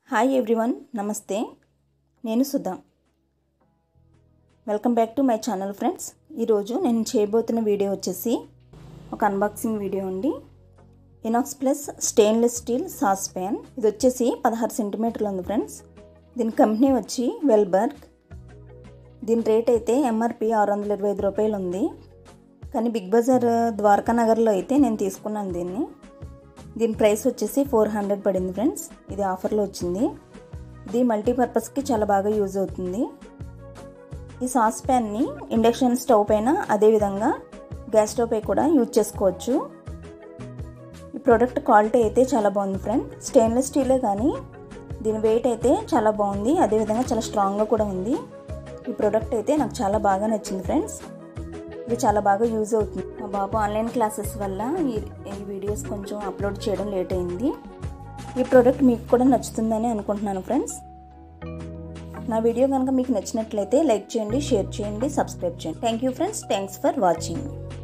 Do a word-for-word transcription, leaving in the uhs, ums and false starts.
Hi everyone, నమస్తే. నేను Sudha. Welcome back to my channel friends. ఈరోజు నేను చేయబోతున్న వీడియో వచ్చేసి ఒక అన్బాక్సింగ్ వీడియో అండి. Inox plus stainless steel sauce pan. ఇది వచ్చేసి పదహారు సెంటీమీటర్లు ఉంది ఫ్రెండ్స్. దీని కంపెనీ వచ్చి వెల్బర్గ్. దీని రేట్ అయితే ఎంఆర్పి ఆరు వందల ఇరవై ఐదు రూపాయలు ఉంది. కానీ బిగ్ బజార్ ద్వారకా నగర్లో అయితే నేను తీసుకున్నాను దీన్ని. దీని ప్రైస్ వచ్చేసి ఫోర్ హండ్రెడ్ పడింది ఫ్రెండ్స్. ఇది ఆఫర్లో వచ్చింది. ఇది మల్టీపర్పస్కి చాలా బాగా యూజ్ అవుతుంది. ఈ సాస్ ప్యాన్ని ఇండక్షన్ స్టవ్ పైన, అదేవిధంగా గ్యాస్ స్టవ్ పై కూడా యూజ్ చేసుకోవచ్చు. ఈ ప్రోడక్ట్ క్వాలిటీ అయితే చాలా బాగుంది ఫ్రెండ్. స్టెయిన్లెస్ స్టీలే కానీ దీని వెయిట్ అయితే చాలా బాగుంది, అదేవిధంగా చాలా స్ట్రాంగ్గా కూడా ఉంది. ఈ ప్రోడక్ట్ అయితే నాకు చాలా బాగా నచ్చింది ఫ్రెండ్స్. ఇది చాలా బాగా యూజ్ అవుతుంది. మా బాబు ఆన్లైన్ క్లాసెస్ వల్ల ఈ ఈ వీడియోస్ కొంచెం అప్లోడ్ చేయడం లేట్ అయింది. ఈ ప్రోడక్ట్ మీకు కూడా నచ్చుతుందని అనుకుంటున్నాను ఫ్రెండ్స్. నా వీడియో కనుక మీకు నచ్చినట్లయితే లైక్ చేయండి, షేర్ చేయండి, సబ్స్క్రైబ్ చేయండి. Thank you friends. Thanks for watching.